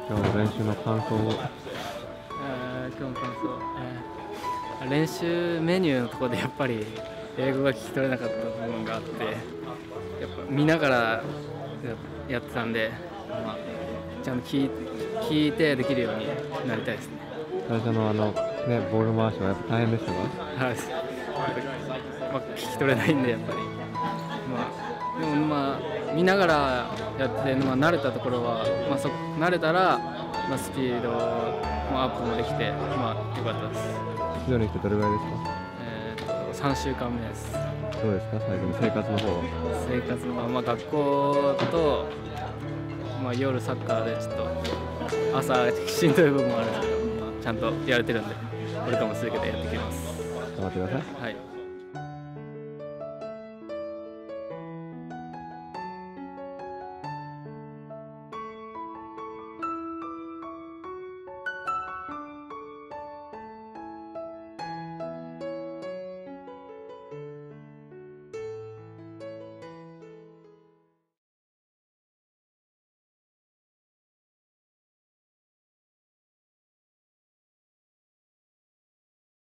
今日の練習の感想を。 今日の感想、練習メニューのところでやっぱり英語が聞き取れなかった部分があって、やっぱ見ながらやってたんで、ちゃんと聞いてできるようになりたいですね。 最初のボール回しはやっぱ大変でしたか？ はい、聞き取れないんで、やっぱり、でも見ながらやって、慣れたところは、慣れたら、スピードもアップもできて、良かったです。 一度に来てどれぐらいですか？ 3週間目です。 どうですか、最近の生活の方は？ 生活の、学校と、夜サッカーでちょっと朝しんどい部分もあるんですけど、ちゃんとやれてるんで、これからも続けてやっていきます。 頑張ってください。 はい。